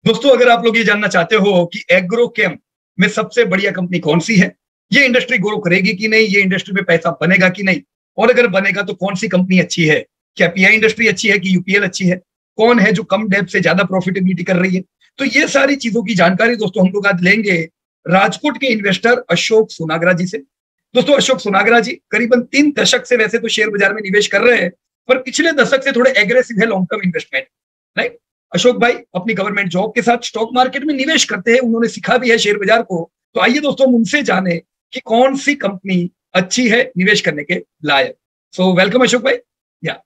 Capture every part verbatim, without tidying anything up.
दोस्तों, अगर आप लोग ये जानना चाहते हो कि एग्रोकेम में सबसे बढ़िया कंपनी कौन सी है, ये इंडस्ट्री ग्रो करेगी कि नहीं, ये इंडस्ट्री में पैसा बनेगा कि नहीं, और अगर बनेगा तो कौन सी कंपनी अच्छी है, क्या पीआई इंडस्ट्री अच्छी है कि यूपीएल अच्छी है, कौन है जो कम डेब्ट से ज्यादा प्रॉफिटेबिलिटी कर रही है, तो ये सारी चीजों की जानकारी दोस्तों हम लोग आज लेंगे राजकोट के इन्वेस्टर अशोक सोनागरा जी से। दोस्तों, अशोक सोनागरा जी करीबन तीन दशक से वैसे तो शेयर बाजार में निवेश कर रहे हैं, पर पिछले दशक से थोड़े एग्रेसिव है long term investment, right. Ashok भाई अपनी गवर्नमेंट जॉब के साथ स्टॉक मार्केट में निवेश करते हैं, उन्होंने सिखा भी है शेयर बाजार को। तो आइए दोस्तों हम उनसे जाने कि कौन सी कंपनी अच्छी है निवेश करने के लायक। सो वेलकम अशोक भाई। या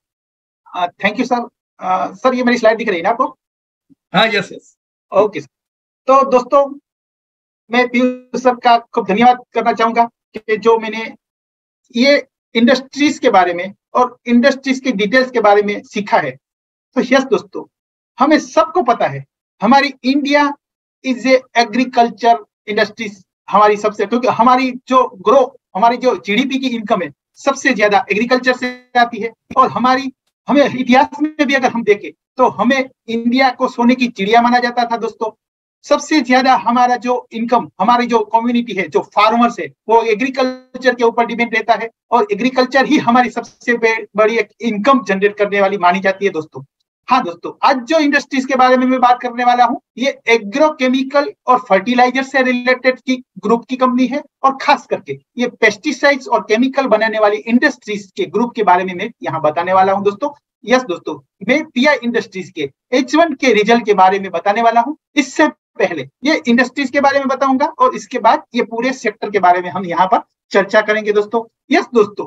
थैंक यू सर। सर ये मेरी स्लाइड दिख रही है ना आपको? हाँ, यस यस, ओके सर। तो दोस्तों, मैं पीयूष सर का खूब धन्यवाद करना चाहूंगा कि जो मैंने ये इंडस्ट्रीज के बारे में और इंडस्ट्रीज की डिटेल्स के बारे में सीखा है। तो यस दोस्तों, हमें सबको पता है हमारी India is a agriculture industries हमारी सबसे, क्योंकि हमारी जो ग्रो हमारी जो जीडीपी की इनकम है सबसे ज्यादा एग्रीकल्चर से आती है। और हमारी हमें इतिहास में भी अगर हम देखें तो हमें इंडिया को सोने की चिड़िया माना जाता था दोस्तों। सबसे ज्यादा हमारा जो इनकम, हमारी जो कम्युनिटी है, जो फार्मर्स है, वो एग्रीकल्चर के ऊपर डिपेंड रहता है, और एग्रीकल्चर ही हमारी सबसे बड़ी एक इनकम जनरेट करने वाली मानी जाती है दोस्तों। हाँ दोस्तों, आज जो इंडस्ट्रीज के बारे में मैं बात करने वाला हूँ, ये एग्रोकेमिकल और फर्टिलाइजर से रिलेटेड की ग्रुप की कंपनी है, और खास करके ये पेस्टिसाइड्स और केमिकल बनाने वाली इंडस्ट्रीज के ग्रुप के बारे में मैं यहाँ बताने वाला हूँ दोस्तों। यस दोस्तों, मैं पीआई इंडस्ट्रीज के एच वन के रिजल्ट के बारे में बताने वाला हूँ। इससे पहले ये इंडस्ट्रीज के बारे में बताऊंगा, और इसके बाद ये पूरे सेक्टर के बारे में हम यहाँ पर चर्चा करेंगे दोस्तों। यस दोस्तों,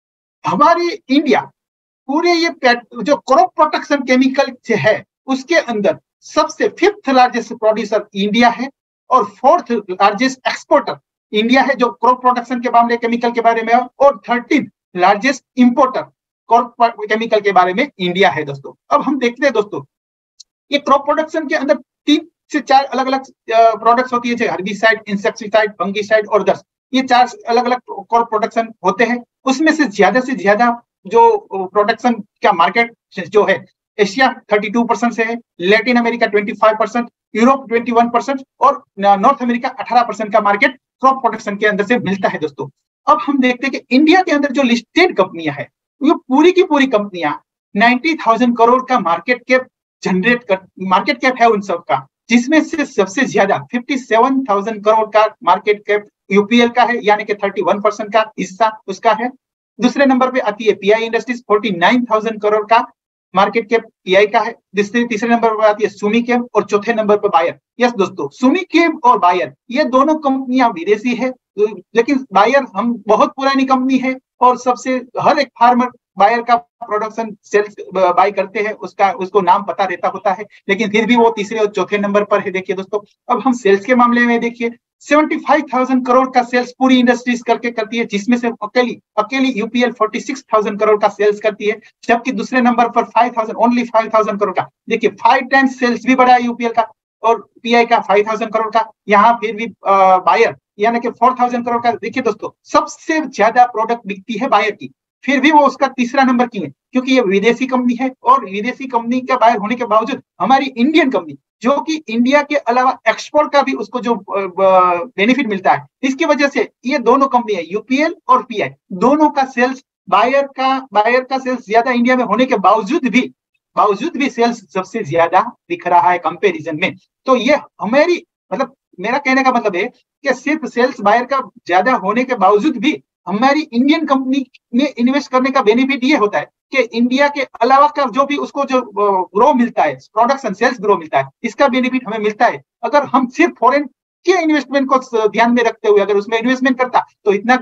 हमारी इंडिया पूरे ये जो क्रॉप प्रोटेक्शन केमिकल से है उसके अंदर सबसे फिफ्थ लार्जेस्ट प्रोड्यूसर इंडिया है, और फोर्थ लार्जेस्ट एक्सपोर्टर इंडिया है जो क्रॉप प्रोटेक्शन के मामले केमिकल के बारे में, और thirteen largest importer crop chemical के बारे में इंडिया है दोस्तों। अब हम देखते हैं दोस्तों, ये क्रॉप प्रोडक्शन के अंदर तीन से चार अलग अलग प्रोडक्ट्स होती है, जैसे हर्बिसाइड, इंसेक्टिसाइड, फंगिसाइड और दस। ये चार अलग अलग क्रॉप प्रोडक्शन होते हैं। उसमें से ज्यादा से ज्यादा जो प्रोडक्शन का मार्केट जो है, एशिया बत्तीस परसेंट से है, लैटिन अमेरिका पच्चीस परसेंट, यूरोप इक्कीस परसेंट और नॉर्थ अमेरिका अठारह परसेंट का मार्केट क्रॉप प्रोडक्शन के अंदर से मिलता है दोस्तों। अब हम देखते हैं कि इंडिया के अंदर जो लिस्टेड कंपनियां है, ये पूरी की पूरी कंपनियां नब्बे हज़ार करोड़ का मार्केट कैप जनरेट कर मार्केट कैप है उन सब का, जिसमें से सबसे ज्यादा सत्तावन हज़ार करोड़ का मार्केट कैप यूपीएल का है, यानी कि इकतीस परसेंट का हिस्सा उसका है। दूसरे नंबर पे आती है पीआई इंडस्ट्रीज, उनचास हज़ार करोड़ का मार्केट कैप पीआई का है। तीसरे तीसरे नंबर पर आती है सुमीकेम, और चौथे नंबर पर बायर। यस दोस्तों, सुमीकेम और बायर ये दोनों कंपनियां विदेशी है, लेकिन बायर हम बहुत पुरानी कंपनी है, और सबसे हर एक फार्मर बायर का प्रोडक्शन सेल्स बाय करते हैं, उसका उसको नाम पता रहता होता है, लेकिन फिर भी वो तीसरे और चौथे नंबर पर है। देखिए दोस्तों, अब हम सेल्स के मामले में देखिए, पचहत्तर हज़ार करोड़ का सेल्स पूरी इंडस्ट्रीज करके करती है, जिसमें से अकेली अकेली यूपीएल छियालीस हज़ार करोड़ का सेल्स करती है, जबकि दूसरे नंबर पर पाँच हज़ार ओनली पाँच हज़ार करोड़ का, देखिए फाइव टाइम्स सेल्स भी बढ़ा है यूपीएल का और पीआई का पाँच हज़ार करोड़ का। यहाँ फिर भी बायर यानी कि चार हज़ार करोड़ का। देखिए दोस्तों, सबसे ज्यादा प्रोडक्ट बिकती है बायर की, फिर भी वो उसका तीसरा नंबर क्यों है? क्योंकि ये विदेशी कंपनी है, और विदेशी कंपनी का बायर होने के बावजूद हमारी इंडियन कंपनी, जो कि इंडिया के अलावा एक्सपोर्ट का भी उसको जो बेनिफिट मिलता है, इसकी वजह से ये दोनों कंपनियां यूपीएल और पीआई दोनों का सेल्स बायर का बायर का सेल्स ज्यादा इंडिया में होने के बावजूद भी बावजूद भी सेल्स सबसे ज्यादा दिख रहा है कंपैरिजन में। तो ये हमारी मतलब मेरा कहने का मतलब है कि सिर्फ सेल्स बायर का ज्यादा होने के बावजूद भी हमारी इंडियन कंपनी में इन्वेस्ट करने का बेनिफिट ये होता है कि इंडिया के अलावा का जो भी उसको जो ग्रो मिलता है, प्रोडक्शन सेल्स ग्रो मिलता है, इसका बेनिफिट हमें मिलता है। अगर हम सिर्फ फॉरेन के इन्वेस्टमेंट को ध्यान में रखते हुए अगर उसमें इन्वेस्टमेंट करता तो इतना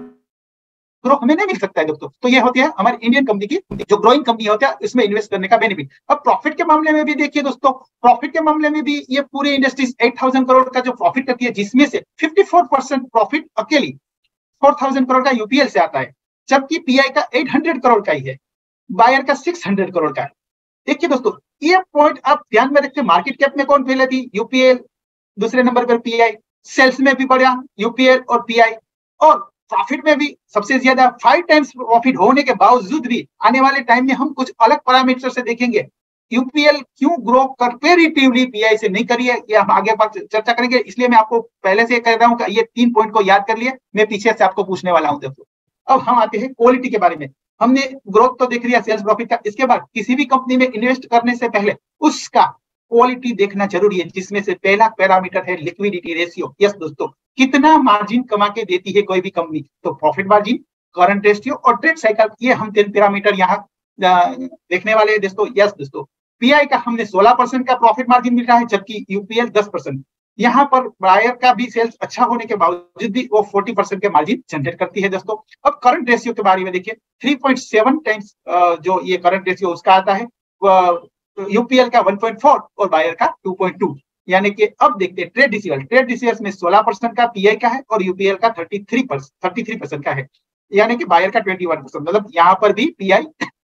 ग्रो हमें नहीं मिल सकता है दोस्तों। तो ये होती है हमारी इंडियन कंपनी की जो ग्रोइंग कंपनी होती है, इसमें इन्वेस्ट करने का बेनिफिट। अब प्रॉफिट के मामले में भी देखिए दोस्तों, प्रॉफिट के मामले में भी ये पूरी इंडस्ट्रीज आठ हज़ार करोड़ का जो प्रॉफिट करती है, जिसमें से चौवन परसेंट प्रॉफिट अकेली चार हज़ार करोड़ का यूपीएल से आता है, जबकि पीआई का आठ सौ करोड़ का ही है, बायर का छह सौ करोड़ का है। देखिए दोस्तों, ये पॉइंट आप ध्यान में रखते, मार्केट कैप में कौन पहले थी? यूपीएल, दूसरे नंबर पर पीआई, सेल्स में भी बढ़ा यूपीएल और पीआई, और प्रॉफिट में भी सबसे ज्यादा फाइव टाइम्स प्रॉफिट होने के बावजूद भी आने वाले टाइम में हम कुछ अलग पैरामीटर से देखेंगे यूपीएल क्यों ग्रो कंपैरेटिवली पीआई से नहीं करी है, ये हम आगे बात चर्चा करेंगे। इसलिए मैं आपको पहले से कह रहा हूं कि ये तीन पॉइंट को याद कर लिए, मैं पीछे से आपको पूछने वाला हूं। दोस्तों अब हम आते हैं क्वालिटी के बारे में। हमने ग्रोथ तो देख लिया सेल्स प्रॉफिट का, इसके बाद किसी भी कंपनी में इन्वेस्ट करने से पहले उसका क्वालिटी देखना जरूरी है, जिसमें से पहला पैरामीटर है लिक्विडिटी रेशियो। यस दोस्तों, कितना मार्जिन कमा के देती है कोई भी कंपनी, तो प्रॉफिट मार्जिन, करंट रेशियो और ट्रेड साइकिल, ये हम तीन पैरामीटर यहाँ देखने वाले हैं दोस्तों। यस दोस्तों, पीआई का हमने सोलह परसेंट का प्रॉफिट मार्जिन मिल रहा है, जबकि यूपीएल दस परसेंट। यहाँ पर बायर का भी सेल्स अच्छा होने के बावजूद भी वो चालीस परसेंट के मार्जिन जनरेट करती है दोस्तों। अब करंट रेशियो के बारे में देखिए, तीन पॉइंट सात टाइम्स जो ये करंट रेशियो उसका आता है, यूपीएल का एक पॉइंट चार और बायर का दो पॉइंट दो। यानी कि अब देखते हैं ट्रेड रिसीवर, ट्रेड रिसीवर्स में सोलह परसेंट का पीआई का है और यूपीएल का तैंतीस परसेंट तैंतीस परसेंट का है, यानी कि बायर का इक्कीस परसेंट। मतलब यहाँ पर भी पीआई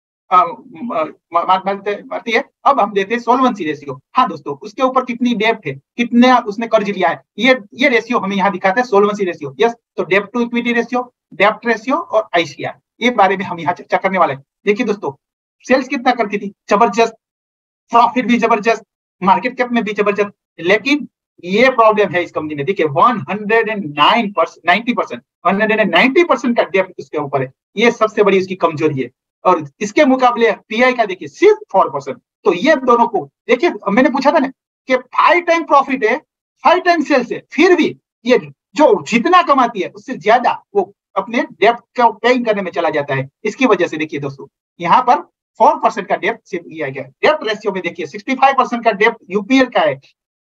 मारती है। अब हम देते हैं सोल्वेंसी रेशियो। हाँ दोस्तों, उसके ऊपर कितनी डेब्ट है, कितने उसने कर्ज लिया है, ये ये रेशियो हमें यहाँ दिखाता है सोल्वेंसी रेशियो। यस, तो डेब्ट टू इक्विटी रेशियो, डेब्ट रेशियो और आईसीआर, ये बारे में हम यहाँ चर्चा करने वाले हैं। देखिए दोस्तों, सेल्स कितना करती थी, जबरदस्त, प्रॉफिट भी जबरदस्त, मार्केट कैप में भी जबरदस्त, लेकिन ये प्रॉब्लम है इस कंपनी में। देखिए एक सौ नौ परसेंट नाइंटी परसेंट एक सौ नब्बे परसेंट का डेब्ट उसके ऊपर है, ये सबसे बड़ी उसकी कमजोरी है। और इसके मुकाबले पीआई का देखिए सिर्फ चार परसेंट। तो ये दोनों को देखिए, मैंने पूछा था ना कि फाइव टाइम प्रॉफिट है, फाइव टाइम सेल्स है, फिर भी ये जो जितना कमाती है उससे ज्यादा वो अपने डेब्ट को पेइंग करने में चला जाता है। इसकी वजह से देखिए दोस्तों, यहाँ पर चार परसेंट का डेब्ट सिर्फ लिया गया है। डेब्ट रेशियो में देखिए पैंसठ परसेंट का डेब्ट यूपीएल का है,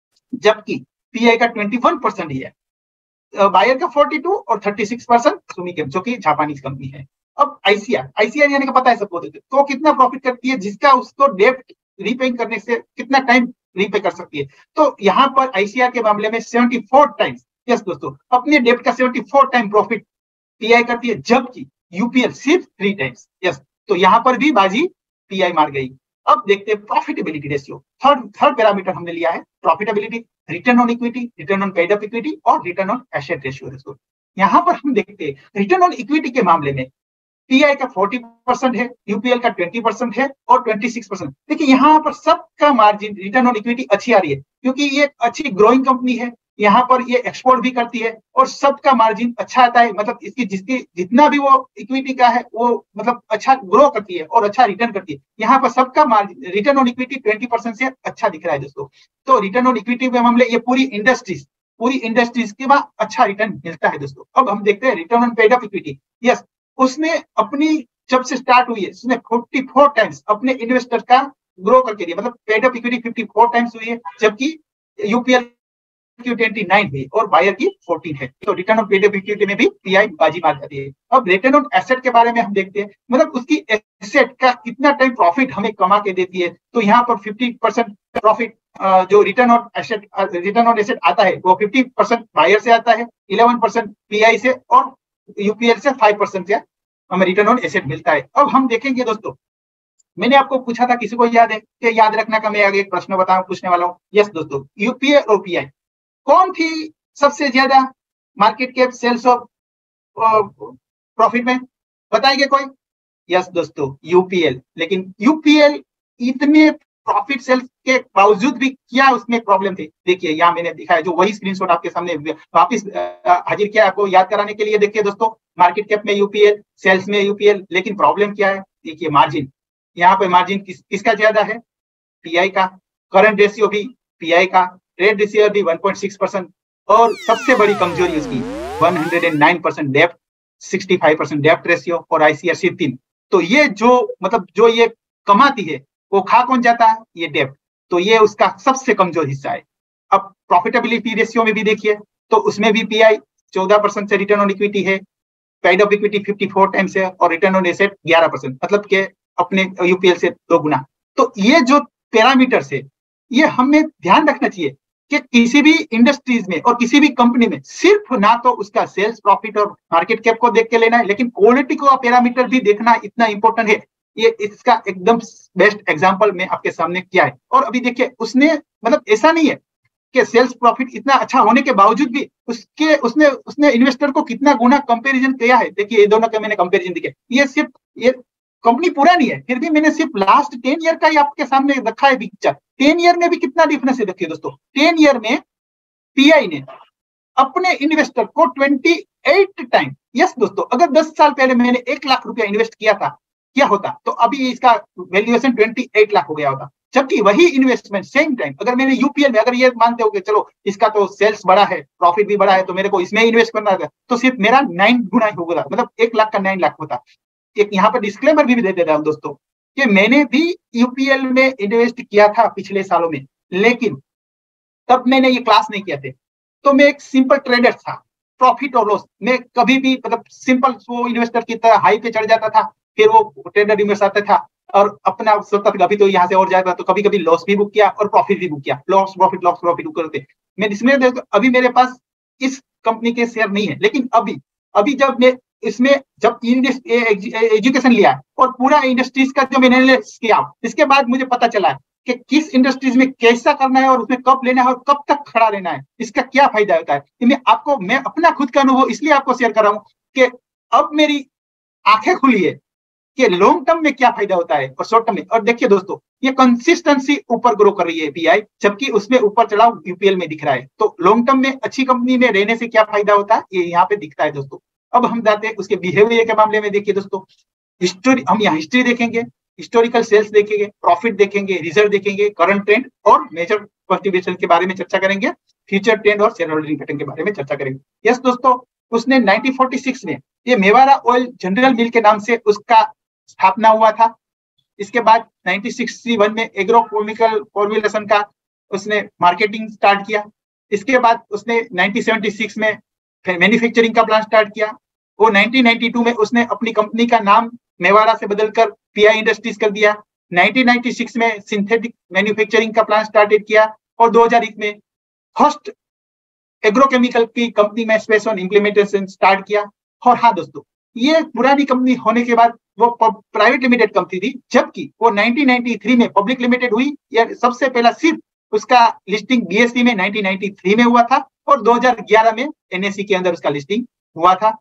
जबकि पीआई का इक्कीस परसेंट ही है, बायर का बयालीस और छत्तीस परसेंट सुमिकेम, जो कि जापानीज कंपनी है। अब आईसीआर, आईसीआर यानी कि पता है सबको, तो कितना प्रॉफिट करती है, जिसका उसको डेब्ट रीपेइंग करने से कितना टाइम रीपे कर सकती है। तो यहाँ पर आईसीआर के मामले में चौहत्तर टाइम्स, यस दोस्तों, अपने डेब्ट का चौहत्तर टाइम प्रॉफिट पीआई करती है, जबकि यूपीएल सिर्फ थ्री टाइम्स। यस, तो यहाँ पर भी बाजी पीआई मार गई। अब देखते हैं profitability ratio. Third third parameter हमने लिया है profitability, return on equity, return on paid up equity और return on asset ratio ratio. यहाँ पर हम देखते हैं रिटर्न ऑन इक्विटी के मामले में पीआई का चालीस परसेंट है, यूपीएल का बीस परसेंट है और छब्बीस परसेंट। देखिए यहाँ पर सबका मार्जिन रिटर्न ऑन इक्विटी अच्छी आ रही है, क्योंकि ये अच्छी ग्रोइंग कंपनी है, यहाँ पर ये एक्सपोर्ट भी करती है और सबका मार्जिन अच्छा आता है। मतलब इसकी जिसकी जितना भी वो इक्विटी का है वो मतलब अच्छा ग्रो करती है और अच्छा रिटर्न करती है। यहाँ पर सबका मार्जिन रिटर्न ऑन इक्विटी बीस परसेंट से अच्छा दिख रहा है दोस्तों। तो रिटर्न ऑन इक्विटी के मामले ये पूरी इंडस्ट्रीज पूरी इंडस्ट्रीज के बाद अच्छा रिटर्न मिलता है दोस्तों। अब हम देखते हैं return on paid up equity. Yes, उसने अपनी जब से स्टार्ट हुई है उसने चौवालीस टाइम्स अपने इन्वेस्टर का ग्रो करके दिया, मतलब पेड अप इक्विटी चौवन टाइम्स हुई है, जबकि यूपीएल की उनतीस हुई और बायर की चौदह है। तो return on paid up equity में भी पीआई बाजी मार जाती है। अब रिटर्न ऑन एसेट के बारे में हम देखते हैं, मतलब उसकी एसेट का कितना टाइम प्रॉफिट हमें कमा के देती है। तो यहाँ पर पचास परसेंट प्रॉफिट जो return on asset return on asset आता है वो पचास परसेंट बायर से आता है, ग्यारह परसेंट पीआई से और यूपीएल से पाँच परसेंट से हमें रिटर्न ऑन एसेट मिलता है। अब हम देखेंगे दोस्तों, मैंने आपको पूछा था, किसी को याद है कि याद रखना का मैं आगे एक प्रश्न बताऊं पूछने वाला हूं। यस दोस्तों, यूपीएल और पीआई कौन थी सबसे ज्यादा मार्केट कैप सेल्स और प्रॉफिट में, बताएंगे कोई? यस दोस्तों, यूपीएल। लेकिन यूपीएल इतने प्रॉफिट सेल्स के बावजूद भी क्या उसमें प्रॉब्लम थी? देखिए यहाँ मैंने दिखाया, जो वही स्क्रीनशॉट आपके सामने वापस हाजिर किया आपको याद कराने के लिए। देखिए दोस्तों, मार्केट कैप में यूपीएल, सेल्स में यूपीएल, लेकिन प्रॉब्लम क्या है? देखिए मार्जिन, यहाँ पे मार्जिन किस, किसका ज्यादा है? पीआई का। करंट रेशियो भी पीआई का, ट्रेड रिसीवर भी एक पॉइंट छह परसेंट और सबसे बड़ी कमजोरी उसकी एक सौ नौ परसेंट डेब्ट, पैंसठ परसेंट डेब्ट रेशियो और आईसीआर सिर्फ तीन। तो ये जो मतलब जो ये कमाती है वो खा कौन जाता है? ये डेब्ट। तो ये उसका सबसे कमजोर हिस्सा है। अब प्रॉफिटेबिलिटी रेशियो में भी देखिए, तो उसमें भी पीआई चौदह परसेंट से रिटर्न ऑन इक्विटी है, पेड अप इक्विटी चौवन टाइम्स है और रिटर्न ऑन एसेट ग्यारह परसेंट, मतलब के अपने यूपीएल से दो गुना। तो ये जो पैरामीटर्स है ये हमें ध्यान रखना चाहिए कि किसी भी इंडस्ट्रीज में और किसी भी कंपनी में सिर्फ ना तो उसका सेल्स प्रॉफिट और मार्केट कैप को देख के लेना है, लेकिन क्वालिटी को पैरामीटर भी देखना इतना इंपॉर्टेंट है। ये इसका एकदम बेस्ट एग्जांपल मैं आपके सामने किया है। और अभी देखिए, उसने मतलब ऐसा नहीं है कि सेल्स प्रॉफिट इतना अच्छा होने के बावजूद भी उसके उसने उसने इन्वेस्टर को कितना गुना कंपैरिजन किया है। देखिए ये दोनों के मैंने कंपैरिजन दिखे, ये सिर्फ ये कंपनी पुरानी है, फिर भी मैंने सिर्फ लास्ट टेन ईयर का ही आपके सामने रखा है पिक्चर। टेन ईयर में भी कितना डिफरेंस है देखिए दोस्तों। टेन ईयर में पीआई ने अपने इन्वेस्टर को अट्ठाईस टाइम, यस दोस्तों, अगर दस साल पहले मैंने एक लाख रुपया इन्वेस्ट किया था, क्या होता, तो अभी इसका वैल्यूएशन अट्ठाईस लाख हो गया होता। जबकि वही इन्वेस्टमेंट सेम टाइम अगर मैंने यूपीएल में, अगर ये मानते हो कि चलो इसका तो सेल्स बड़ा है, प्रॉफिट भी बड़ा है, तो मेरे को इसमें इन्वेस्ट करना था, तो सिर्फ मेरा नाइन गुना ही होगा, मतलब एक लाख का नाइन लाख होता। एक यहाँ पर डिस्क्लेमर भी दे देता हूँ दोस्तों कि मैंने भी यूपीएल में इन्वेस्ट किया था पिछले सालों में, लेकिन तब मैंने ये क्लास नहीं किया थे, तो मैं एक सिंपल ट्रेडर था। प्रॉफिट और लॉस मैं कभी भी, मतलब सिंपल वो इन्वेस्टर की तरह हाई पे चढ़ जाता था, फिर वो ट्रेडर इन्वेस्ट आता था और अपना सोचता था अभी तो यहाँ से और जाएगा, तो कभी कभी लॉस भी बुक किया और प्रॉफिट भी बुक किया, loss profit loss profit book करते। मैं इसमें अभी मेरे पास इस कंपनी के शेयर नहीं है, लेकिन अभी अभी जब मैं इसमें जब एजुकेशन लिया और पूरा इंडस्ट्रीज का जो मैंने एनालिसिस किया, इसके बाद मुझे पता चला कि किस इंडस्ट्रीज में कैसा करना है और उसमें कब लेना है और कब तक खड़ा रहना है, इसका क्या फायदा होता है। मैं आपको, मैं अपना खुद का अनुभव इसलिए आपको शेयर कर रहा हूं कि अब मेरी आंखें खुली है कि लॉन्ग टर्म में क्या फायदा होता है और शॉर्ट टर्म में। और देखिए दोस्तों, ये कंसिस्टेंसी ऊपर ग्रो कर रही है पीआई, जबकि उसमें ऊपर चढ़ाव यूपीएल में दिख रहा है। तो लॉन्ग टर्म में अच्छी कंपनी में रहने से क्या फायदा होता है, ये यहाँ पे दिखता है दोस्तों। अब हम जाते हैं उसके बिहेवियर के मामले में। देखिए दोस्तों, हिस्टोरी, हम यहाँ हिस्ट्री देखेंगे, हिस्टोरिकल सेल्स देखेंगे, प्रॉफिट देखेंगे, रिजल्ट देखेंगे, करंट ट्रेंड और मेजर कंट्रीब्यूशन के बारे में चर्चा करेंगे, फ्यूचर ट्रेंड और शेयर होल्डिंग पैटर्न के बारे में चर्चा करेंगे। यस दोस्तों, उसने नाइनटीन फोर्टी सिक्स में ये मेवाड़ा ऑयल जनरल मिल के नाम से उसका स्थापना हुआ था। इसके बाद नाइनटीन सिक्सटी वन में एग्रोकेमिकल फॉर्मुलेशन का उसने मार्केटिंग स्टार्ट किया। इसके बाद उसने नाइनटीन सेवेंटी सिक्स में मैन्युफैक्चरिंग का प्लान स्टार्ट किया। वो नाइनटीन नाइंटी टू में उसने अपनी कंपनी का नाम मेवाड़ा से बदलकर पीआई इंडस्ट्रीज कर दिया। नाइनटीन नाइंटी सिक्स में सिंथेटिक मैन्युफैक्चरिंग का प्लान स्टार्टेड किया और दो हज़ार एक में फर्स्ट एग्रोकेमिकल की कंपनी में स्पेस ऑन इंप्लीमेंटेशन स्टार्ट किया। और हाँ दोस्तों, ये पुरानी कंपनी होने के बाद वो प्राइवेट लिमिटेड कंपनी थी, जबकि वो नाइनटीन नाइंटी थ्री में पब्लिक लिमिटेड हुई। या सबसे पहला सिर्फ उसका लिस्टिंग बीएसई में नाइनटीन नाइंटी थ्री में हुआ था और दो हज़ार ग्यारह में एनएसई के अंदर उसका लिस्टिंग हुआ था।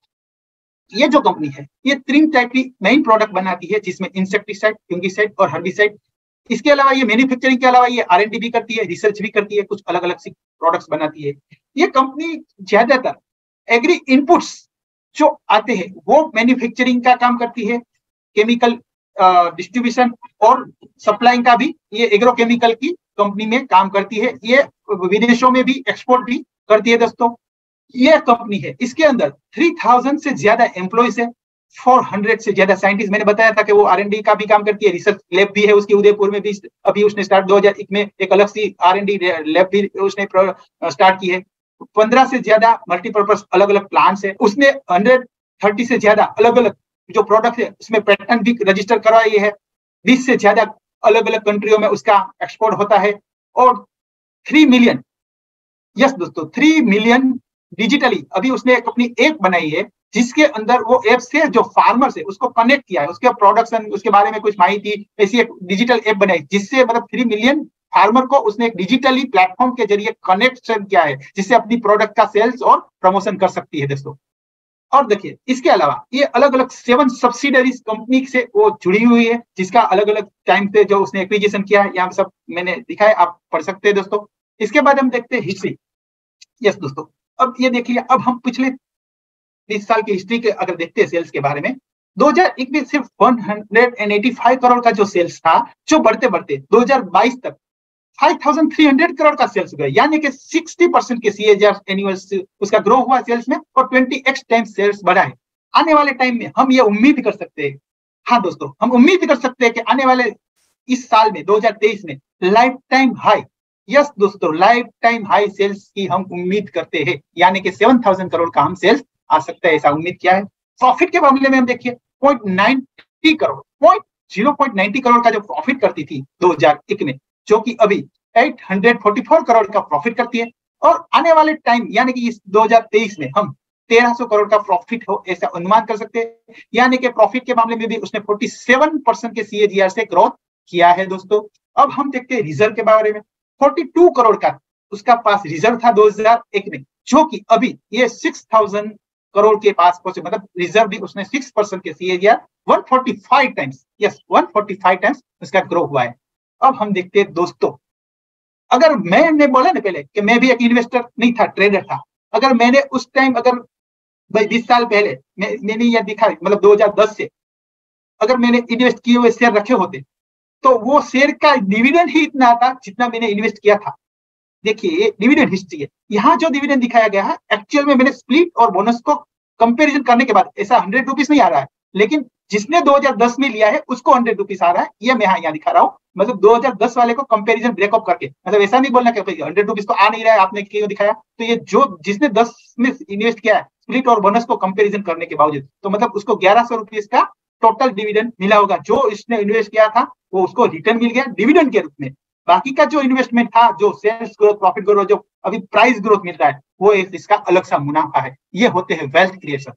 ये जो कंपनी है, ये तीन टाइप की मेन प्रोडक्ट बनाती है, जिसमें इंसेक्टिसाइड, फंगिसाइड और हर्बिसाइड। इसके अलावा ये मैन्युफैक्चरिंग के अलावा ये आर एंड डी भी करती है, रिसर्च भी करती है, कुछ अलग अलग सी प्रोडक्ट्स बनाती है। ये कंपनी ज्यादातर एग्री इनपुट्स जो आते हैं वो मैन्युफैक्चरिंग का काम करती है, केमिकल डिस्ट्रीब्यूशन और सप्लाइंग का भी ये एग्रोकेमिकल की कंपनी में काम करती है। ये विदेशों में भी एक्सपोर्ट भी करती है दोस्तों। ये कंपनी है, इसके अंदर तीन हज़ार से ज्यादा एम्प्लॉइज है, चार सौ से ज्यादा साइंटिस्ट। मैंने बताया था कि वो आर एंड डी का भी काम करती है, रिसर्च लैब भी है उसकी उदयपुर में भी। अभी उसने स्टार्ट दो हज़ार एक में एक अलग सी आर एंड डी लैब भी उसने स्टार्ट की है। पंद्रह से ज्यादा मल्टीपर्पज अलग अलग प्लांट्स है। उसने एक सौ तीस से ज्यादा अलग अलग जो प्रोडक्ट है उसमें पेटेंट भी रजिस्टर करवाई है। बीस से ज्यादा अलग अलग कंट्रियों में उसका एक्सपोर्ट होता है। और थ्री मिलियन, यस दोस्तों, थ्री मिलियन डिजिटली अभी उसने एक अपनी ऐप बनाई है, जिसके अंदर वो ऐप से जो फार्मर्स है उसको कनेक्ट किया है, उसके प्रोडक्शन, उसके बारे में कुछ माहिती, ऐसी एक डिजिटल ऐप बनाई, जिससे मतलब थ्री मिलियन फार्मर को उसने एक डिजिटली प्लेटफॉर्म के जरिए कनेक्शन किया है, जिससे अपनी प्रोडक्ट का सेल्स और प्रमोशन कर सकती है दोस्तों। और देखिए, इसके अलावा ये अलग अलग सेवन सब्सिडरीज कंपनी से वो जुड़ी हुई है, जिसका अलग अलग टाइम पे जो उसने एक्विजिशन किया है, यहाँ सब मैंने दिखा है, आप पढ़ सकते हैं दोस्तों। इसके बाद हम देखते हैं हिस्ट्री। यस दोस्तों, अब ये देखिए, अब हम पिछले बीस साल की हिस्ट्री के अगर देखते हैं सेल्स के बारे में, दो हज़ार एक में सिर्फ एक सौ पचासी करोड़ का जो सेल्स था, जो बढ़ते बढ़ते दो हज़ार बाईस तक पाँच हज़ार तीन सौ करोड़ का सेल्स हो गया, यानी कि साठ परसेंट के सीएजीआर एनुअल उसका ग्रो हुआ सेल्स में और बीस एक्स टाइम सेल्स बढ़ा है। आने वाले टाइम में हम ये उम्मीद कर सकते हैं, हाँ दोस्तों, हम उम्मीद कर सकते हैं कि आने वाले इस साल में दो हज़ार तेईस में लाइफ टाइम हाई, यस दोस्तों, लाइफ टाइम हाई सेल्स की हम उम्मीद करते हैं, यानी कि सात हज़ार करोड़ का हम सेल्स आ सकता है, ऐसा उम्मीद किया है। प्रॉफिट के मामले में हम देखिए point ninety crore, point zero point ninety crore का जो प्रॉफिट करती थी दो हज़ार एक में, जो कि अभी आठ सौ चौवालीस करोड़ का प्रॉफिट करती है। और आने वाले टाइम यानी कि इस दो हज़ार तेईस में हम तेरह सौ करोड़ का प्रॉफिट हो, ऐसा अनुमान कर सकते हैं। यानी कि प्रॉफिट के मामले में भी उसने सैंतालीस परसेंट के सीएजीआर से ग्रोथ किया है दोस्तों। अब हम देखते हैं रिजर्व के बारे में। बयालीस करोड़ का उसका पास रिजर्व था दो हज़ार एक में, जो कि अभी ये छह हज़ार करोड़ के पास पहुंचे, मतलब रिजर्व भी उसने सिक्स परसेंट के CAGR one forty five times, yes one forty five times उसका ग्रो हुआ है। अब हम देखते हैं दोस्तों, अगर मैंने बोला ना पहले कि मैं भी एक इन्वेस्टर नहीं था, ट्रेडर था, अगर मैंने उस टाइम, अगर भाई बीस साल पहले मैं, मैंने यह दिखा, मतलब दो हज़ार दस से अगर मैंने इन्वेस्ट किए हुए शेयर रखे होते तो वो शेयर का डिविडेंड ही इतना आता जितना मैंने इन्वेस्ट किया था। देखिए डिविडेंड हिस्ट्री है, यहाँ जो डिविडेंड दिखाया गया है एक्चुअल में मैंने स्प्लिट और बोनस को कंपैरिजन करने के बाद ऐसा हंड्रेड रुपीज नहीं आ रहा है, लेकिन जिसने दो हज़ार दस में लिया है उसको हंड्रेड रुपीज आ रहा है, ये मैं यहाँ दिखा रहा हूँ। मतलब दो हज़ार दस वाले को कंपैरिजन ब्रेकअप करके, मतलब ऐसा नहीं बोलना कि हंड्रेड रुपीज तो आ नहीं रहा है, आपने क्यों दिखाया, तो ये जो जिसने दस में इन्वेस्ट किया है स्प्लिट और बोनस को कंपैरिजन करने के बावजूद, तो मतलब उसको ग्यारह सौ रुपीज का टोटल डिविडेंड मिला होगा। जो इसने इन्वेस्ट किया था वो उसको रिटर्न मिल गया डिविडेंड के रूप में। बाकी का जो इन्वेस्टमेंट था, जो सेल्स ग्रोथ, प्रॉफिट ग्रोथ, जो अभी प्राइस ग्रोथ मिल रहा है, वो इसका अलग सा मुनाफा है। ये होते हैं वेल्थ क्रिएशन।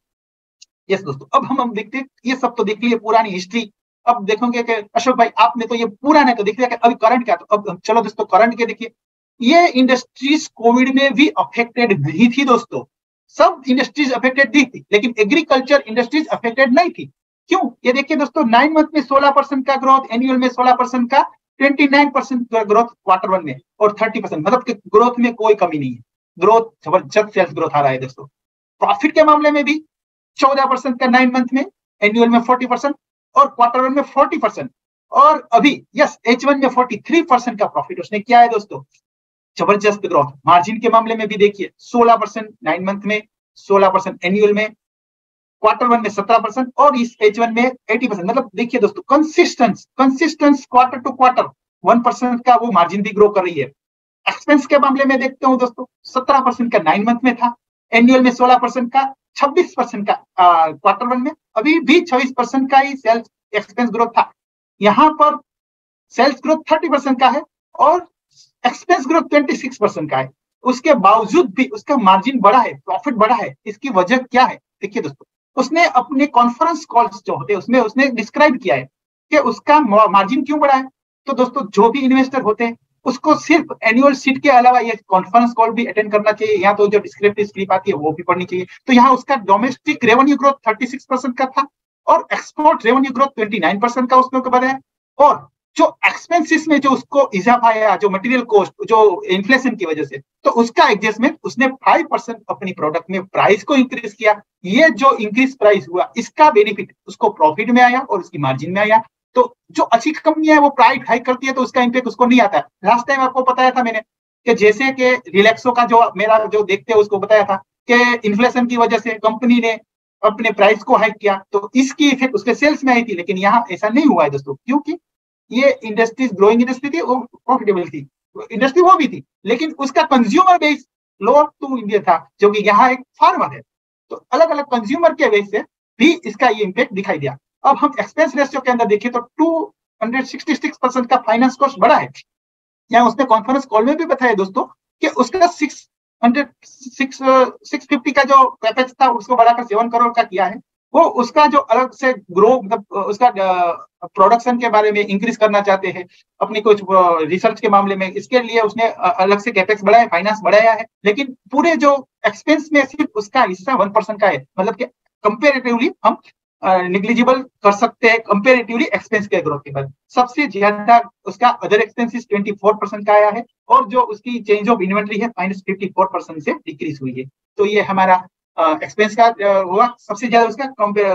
यस दोस्तों, अब हम हम देखते हैं, ये सब तो देख लिए पुरानी हिस्ट्री। अब देखोगे कि अशोक भाई आपने तो ये पुराना तो देख लिया कि अभी करंट क्या, तो अब चलो दोस्तों करंट के देखिए। ये इंडस्ट्रीज कोविड में भी अफेक्टेड नहीं थी दोस्तों, सब इंडस्ट्रीज अफेक्टेड नहीं थी, लेकिन एग्रीकल्चर इंडस्ट्रीज अफेक्टेड नहीं थी। क्यों? ये देखिए दोस्तों, नाइन मंथ में सोलह परसेंट का ग्रोथ, एनुअल में सोलह परसेंट का, twenty nine percent growth quarter one में, और थर्टी परसेंट, मतलब कि ग्रोथ में कोई कमी नहीं है, ग्रोथ जबरदस्त सेल्स ग्रोथ आ रहा है दोस्तों। प्रॉफिट के मामले में भी चौदह परसेंट का नाइन मंथ में, एनुअल में फोर्टी परसेंट, और क्वार्टर वन में फोर्टी परसेंट, और अभी यस एच वन में फोर्टी थ्री परसेंट का प्रॉफिट उसने किया है दोस्तों। जबरदस्त ग्रोथ। मार्जिन के मामले में भी देखिए सोलह परसेंट नाइन मंथ में, सोलह परसेंट एनुअल में, क्वार्टर वन में सत्रह परसेंट, और इस एच वन में अस्सी परसेंट। मतलब देखिए दोस्तों, consistence consistence quarter to quarter one percent का वो मार्जिन भी ग्रो कर रही है। एक्सपेंस के मामले में देखते हो दोस्तों, सत्रह परसेंट का नाइन मंथ में था, एनुअल में सोलह परसेंट का, छब्बीस परसेंट का क्वार्टर वन में, अभी भी छब्बीस परसेंट का ही सेल्स एक्सपेंस ग्रोथ था। यहाँ पर सेल्स ग्रोथ थर्टी परसेंट का है और expense growth twenty six percent का है। उसके बावजूद भी उसका मार्जिन बढ़ा है, प्रॉफिट बढ़ा है। इसकी वजह क्या है? देखिए दोस्तों, उसने अपने कॉन्फ्रेंस कॉल्स जो होते हैं उसमें उसने डिस्क्राइब किया है कि उसका मार्जिन क्यों बढ़ा है। तो दोस्तों, जो भी इन्वेस्टर होते हैं उसको सिर्फ एनुअल सीट के अलावा ये कॉन्फ्रेंस कॉल भी अटेंड करना चाहिए, या तो जो डिस्क्रिप्टिव स्लिप आती है वो भी पढ़नी चाहिए। तो यहाँ उसका domestic revenue growth thirty six percent का था और export revenue growth twenty nine percent का उसमें बढ़ा है। और जो एक्सपेंसेस में जो उसको इजाफा आया, जो मटेरियल कॉस्ट, जो इन्फ्लेशन की वजह से, तो उसका एडजस्टमेंट उसने फाइव परसेंट अपनी प्रोडक्ट में प्राइस को इंक्रीज किया। ये जो इंक्रीज प्राइस हुआ, इसका बेनिफिट उसको प्रॉफिट में आया और उसकी मार्जिन में आया। तो जो अच्छी कंपनी है वो प्राइस हाइक करती है तो उसका इंपैक्ट उसको नहीं आता है। लास्ट टाइम आपको बताया था मैंने कि जैसे कि रिलैक्सो का जो मेरा जो देखते हैं उसको बताया था कि इन्फ्लेशन की वजह से कंपनी ने अपने प्राइस को हाइक किया, तो इसकी इफेक्ट उसके सेल्स में आई थी। लेकिन यहाँ ऐसा नहीं हुआ है दोस्तों, क्योंकि ये इंडस्ट्रीज ग्रोइंग इंडस्ट्री थी, वो प्रॉफिटेबल थी इंडस्ट्री, वो भी थी, लेकिन उसका consumer base lower to India था, जो कि यहाँ एक फार्मर है। तो अलग अलग कंज्यूमर के बेस से भी इसका ये इम्पैक्ट दिखाई दिया। अब हम एक्सपेंस रेशियो के अंदर देखिए तो two hundred sixty six percent का फाइनेंस कॉस्ट बढ़ा है। यहाँ उसने कॉन्फ्रेंस कॉल में भी बताया दोस्तों कि उसका six hundred six six fifty का जो कैपेक्स था उसको बढ़ाकर सेवन करोड़ का किया है। वो उसका जो अलग से ग्रो, मतलब उसका प्रोडक्शन के बारे में इंक्रीज करना चाहते हैं, अपनी कुछ रिसर्च के मामले में, इसके लिए उसने अलग से कैपेक्स बढ़ाया, फाइनेंस बढ़ाया है। लेकिन पूरे जो एक्सपेंस में सिर्फ उसका हिस्सा वन परसेंट का है, मतलब कि कंपेरेटिवली हम निग्लिजिबल कर सकते हैं कंपेरेटिवली एक्सपेंस के ग्रोथ के बाद। सबसे ज्यादा उसका other expenses twenty four percent का आया है, और जो उसकी चेंज ऑफ इन्वेंटरी है माइनस फिफ्टी फोर परसेंट से डिक्रीज हुई है। तो ये हमारा एक्सपेंस का हुआ। सबसे ज्यादा उसका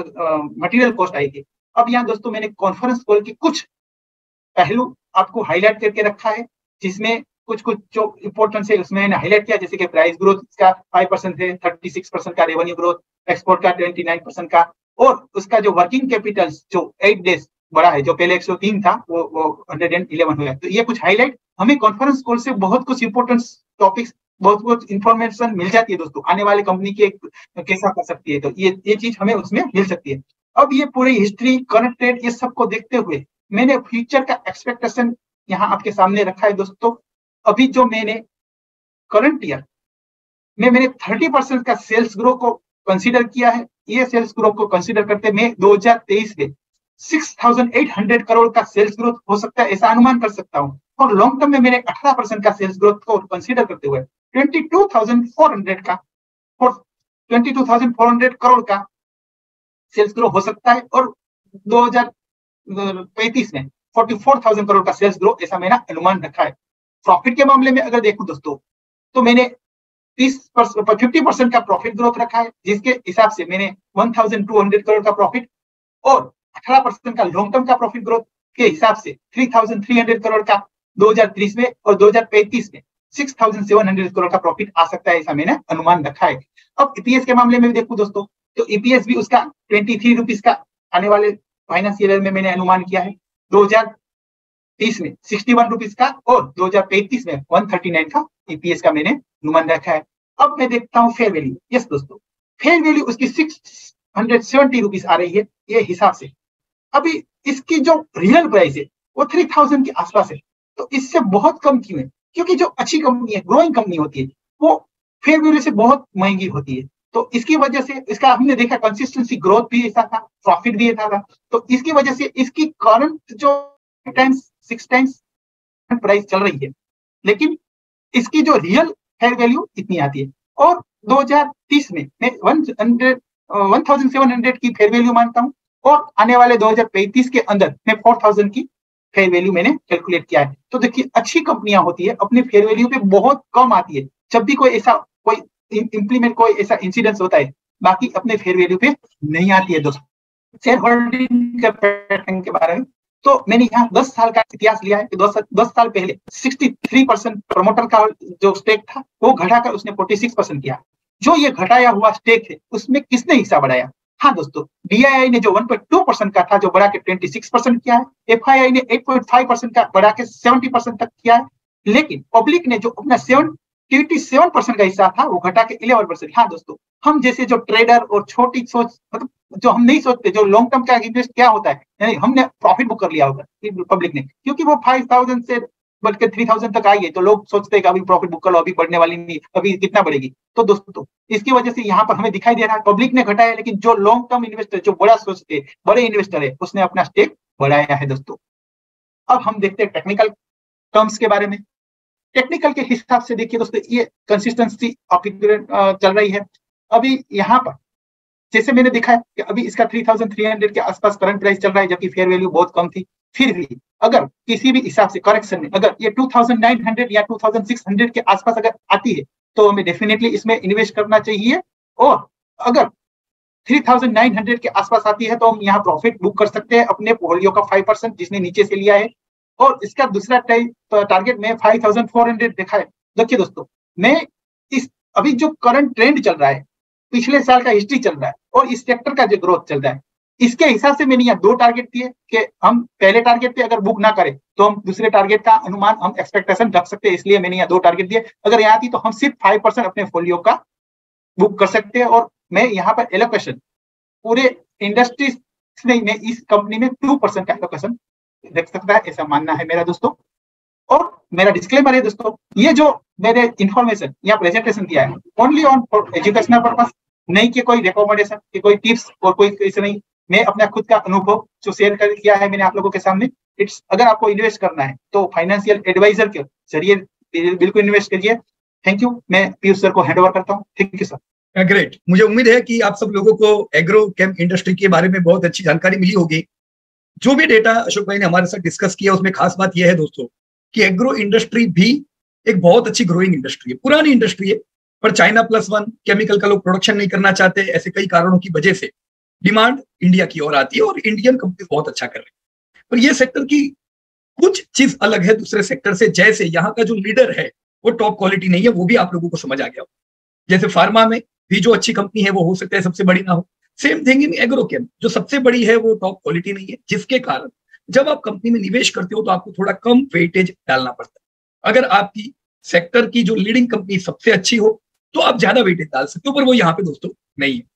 मटेरियल कॉस्ट आई थी। अब यहाँ दोस्तों मैंने कॉन्फ्रेंस कॉल के कुछ पहलू आपको हाईलाइट करके रखा है, जिसमें कुछ कुछ जो इंपॉर्टेंस है उसमें मैंने हाईलाइट किया, जैसे कि प्राइस ग्रोथ का फाइव परसेंट है, थर्टी सिक्स परसेंट का रेवेन्यू ग्रोथ, एक्सपोर्ट का ट्वेंटी नाइन परसेंट का, और उसका जो वर्किंग कैपिटल जो एट डेज बड़ा है, जो पहले एक सौ तीन था वो वो वन हंड्रेड इलेवन हुआ है। तो ये कुछ हाईलाइट हमें कॉन्फ्रेंस कॉल से बहुत कुछ इंपॉर्टेंट टॉपिक्स, बहुत कुछ इंफॉर्मेशन मिल जाती है दोस्तों, आने वाली कंपनी की कैसा कर सकती है, तो ये ये चीज हमें उसमें मिल सकती है। अब ये पूरी हिस्ट्री, करंट ट्रेड, ये सबको देखते हुए मैंने फ्यूचर का एक्सपेक्टेशन यहाँ आपके सामने रखा है दोस्तों। अभी जो मैंने करंट ईयर में मैंने थर्टी परसेंट का सेल्स ग्रोथ को कंसीडर किया है। ये सेल्स ग्रोथ को कंसीडर करते मैं दो हज़ार तेईस में six thousand eight hundred crore का सेल्स ग्रोथ हो सकता है, ऐसा अनुमान कर सकता हूँ। और लॉन्ग टर्म में मैंने अठारह परसेंट का सेल्स ग्रोथ को कंसीडर करते हुए बाईस हज़ार चार सौ का और बाईस हज़ार चार सौ करोड़ का सेल्स ग्रो हो सकता है और दो हज़ार पैंतीस में चौवालीस हज़ार करोड़ का सेल्स ग्रो, ऐसा मैंने अनुमान रखा है। प्रॉफिट के मामले में अगर देखूं दोस्तों, तो मैंने तीस परसेंट पचास परसेंट का प्रॉफिट ग्रोथ रखा है, जिसके हिसाब से मैंने बारह सौ करोड़ का प्रॉफिट और अठारह परसेंट का लॉन्ग टर्म का प्रॉफिट ग्रोथ के हिसाब से तीन हज़ार तीन सौ करोड़ का दो हज़ार तीस में और दो हज़ार पैंतीस में छह हज़ार सात सौ करोड़ का प्रॉफिट आ सकता है, ऐसा मैंने अनुमान रखा है। अब ईपीएस के मामले में देखूं दोस्तों, तो ईपीएस भी उसका तेईस रुपीस का आने वाले फाइनेंशियल ईयर में मैंने अनुमान किया है, दो हज़ार तीस में इकसठ रुपीस का और दो हज़ार पैंतीस में एक सौ उनतालीस का ईपीएस का मैंने अनुमान रखा है। अब मैं देखता हूं फेयर वैल्यू। यस दोस्तों, फेयर वैल्यू उसकी छह सौ सत्तर रुपीस आ रही है ये हिसाब से। अभी इसकी जो रियल प्राइस है वो तीन हज़ार के आसपास है, तो इससे बहुत कम क्यों है? क्योंकि जो अच्छी कंपनी है, ग्रोइंग कंपनी होती है, वो फेयर वैल्यू से बहुत महंगी होती है। तो इसकी वजह से इसका हमने देखा कंसिस्टेंसी ग्रोथ भी ऐसा था, प्रॉफिट भी ऐसा था, तो इसकी वजह से इसकी करंट जो टाइम्स सिक्स टाइम्स प्राइस चल रही है, लेकिन इसकी जो रियल फेयर वैल्यू इतनी आती है। और दो हज़ार तीस में मैं सत्रह सौ की फेयर वैल्यू मानता हूं और आने वाले दो हज़ार पैंतीस के अंदर मैं चार हज़ार की फेयर वैल्यू मैंने कैलकुलेट किया है। तो देखिए, अच्छी कंपनियां होती है अपनी फेयर वैल्यू पे बहुत कम आती है। जब भी कोई ऐसा कोई इंप्लीमेंट कोई ऐसा इंसिडेंस होता है, बाकी अपने फेयर वैल्यू पे नहीं आती है। दोस्तों, शेयर होल्डिंग के पैटर्न के बारे में तो मैंने यहाँ दस साल का इतिहास लिया है कि दस साल पहले तिरसठ परसेंट प्रमोटर का जो स्टेक था वो घटाकर उसने छियालीस परसेंट किया। जो ये घटाया हुआ स्टेक है उसमें किसने हिस्सा बढ़ाया? हाँ दोस्तों, डीआईआई ने जो एक पॉइंट दो परसेंट का था जो बढ़ा के छब्बीस परसेंट किया है, एफआईआई ने आठ पॉइंट पाँच परसेंट का बढ़ा के सत्तर परसेंट तक किया है, लेकिन पब्लिक ने जो अपना सतहत्तर परसेंट का हिस्सा था वो घटा के ग्यारह परसेंट। हाँ दोस्तों, हम जैसे जो ट्रेडर और छोटी सोच, मतलब जो हम नहीं सोचते, जो लॉन्ग टर्म का इन्वेस्ट क्या होता है, यानी हमने प्रॉफिट बुक कर लिया होगा पब्लिक ने, क्योंकि वो पाँच हज़ार से बढ़ के तीन हज़ार तक आई है, तो लोग सोचते हैं कि अभी प्रॉफिट बुक कर लो, अभी बढ़ने वाली नहीं, अभी कितना बढ़ेगी। तो दोस्तों, इसकी वजह से यहाँ पर हमें दिखाई दे रहा है पब्लिक ने घटाया, लेकिन जो लॉन्ग टर्म इन्वेस्टर, जो बड़ा सोचते, बड़े इन्वेस्टर है, उसने अपना स्टेक बढ़ाया है। दोस्तों, अब हम देखते हैं टेक्निकल टर्म्स के बारे में। टेक्निकल के हिसाब से देखिए दोस्तों, ये कंसिस्टेंसी चल रही है। अभी यहाँ पर जैसे मैंने दिखा है कि अभी इसका तीन हज़ार तीन सौ के आसपास करंट प्राइस चल रहा है, जबकि फेयर वैल्यू बहुत कम थी। फिर भी अगर किसी भी हिसाब से करेक्शन में अगर ये दो हज़ार नौ सौ या दो हज़ार छह सौ के आसपास अगर आती है तो हमें डेफिनेटली इसमें इन्वेस्ट करना चाहिए। और अगर तीन हज़ार नौ सौ के आसपास आती है तो हम यहाँ प्रॉफिट बुक कर सकते हैं अपने पोर्टफोलियो का पाँच परसेंट जिसने नीचे से लिया है। और इसका दूसरा टारगेट में पाँच हज़ार चार सौ देखा है। देखिए दोस्तों, मैं इस अभी जो करंट ट्रेंड चल रहा है, पिछले साल का हिस्ट्री चल रहा है और इस सेक्टर का जो ग्रोथ चल रहा है, इसके हिसाब से मैंने यहाँ दो टारगेट दिए कि हम पहले टारगेट पे अगर बुक ना करें तो हम दूसरे टारगेट का अनुमान हम एक्सपेक्टेशन रख सकते हैं, इसलिए मैंने यहाँ दो टारगेट दिए। अगर यहाँ आती तो हम सिर्फ फाइव परसेंट अपने फोलियो का बुक कर सकते हैं। और मैं यहाँ पर एलोकेशन पूरे इंडस्ट्रीज में मैं इस कंपनी में टू परसेंट का एलोकेशन रख सकता है, ऐसा मानना है मेरा दोस्तों। और मेरा डिस्क्लेमर है दोस्तों, ये जो मैंने इंफॉर्मेशन या प्रेजेंटेशन दिया है only on for educational purpose, नहीं कि कोई रिकमेंडेशन कि कोई टिप्स और कोई कैसे नहीं। मैं अपना खुद का अनुभव जो शेयर कर किया है मैंने आप लोगों के सामने। इट्स अगर आपको इन्वेस्ट करना है तो फाइनेंशियल एडवाइजर के जरिए बिल्कुल इन्वेस्ट करिए। Thank you. मैं पीयूष सर को हैंड ओवर करता हूँ। Thank you sir. ग्रेट। मुझे उम्मीद है कि आप सब लोगों को एग्रो केम इंडस्ट्री के बारे में बहुत अच्छी जानकारी मिली होगी। जो भी डेटा अशोक भाई ने हमारे साथ डिस्कस किया उसमें खास बात यह है दोस्तों कि एग्रो इंडस्ट्री भी एक बहुत अच्छी ग्रोइंग इंडस्ट्री है, पुरानी इंडस्ट्री है, पर चाइना प्लस वन केमिकल का लोग प्रोडक्शन नहीं करना चाहते। ऐसे कई कारणों की वजह से डिमांड इंडिया की ओर आती है और इंडियन कंपनी बहुत अच्छा कर रही है। पर यह सेक्टर की कुछ चीज अलग है दूसरे सेक्टर से, जैसे यहाँ का जो लीडर है वो टॉप क्वालिटी नहीं है, वो भी आप लोगों को समझ आ गया हो। जैसे फार्मा में भी जो अच्छी कंपनी है वो हो सकता है सबसे बड़ी ना हो, सेम थिंग इन एग्रोकेम, जो सबसे बड़ी है वो टॉप क्वालिटी नहीं है, जिसके कारण जब आप कंपनी में निवेश करते हो तो आपको थोड़ा कम वेटेज डालना पड़ता है। अगर आपकी सेक्टर की जो लीडिंग कंपनी सबसे अच्छी हो तो आप ज्यादा वेटेज डाल सकते हो, पर वो यहाँ पे दोस्तों नहीं है।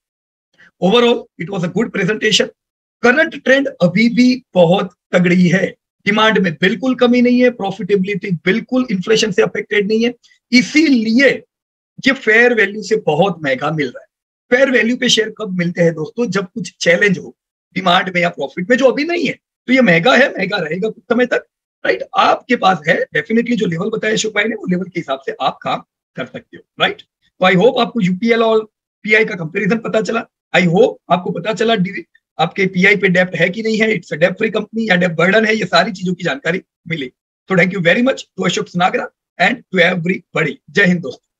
Overall it was a good presentation. Current trend अभी भी बहुत तगड़ी है, डिमांड में बिल्कुल कमी नहीं है, प्रॉफिटेबिलिटी बिल्कुल इन्फ्लेशन से अफेक्टेड नहीं है, इसीलिए ये फेयर वैल्यू से बहुत महंगा मिल रहा है। फेयर वैल्यू पे शेयर कब मिलते हैं दोस्तों? जब कुछ चैलेंज हो डिमांड में या प्रॉफिट में, जो अभी नहीं है, तो ये महंगा है, महंगा रहेगा कुछ समय तक, राइट। आपके पास है डेफिनेटली जो लेवल बताया अशोक भाई ने, वो लेवल के हिसाब से आप काम कर सकते हो, राइट। तो आई होप आपको यूपीएल और पीआई का कंपैरिजन पता चला। आई होप आपको पता चला आपके पीआई पे डेप्ट है कि नहीं है, इट्स अ डेप्ट फ्री कंपनी या डेप्ट बर्डन है, ये सारी चीजों की जानकारी मिली। तो thank you very much to Ashok Sanagara and to everybody. जय हिंद दोस्तों।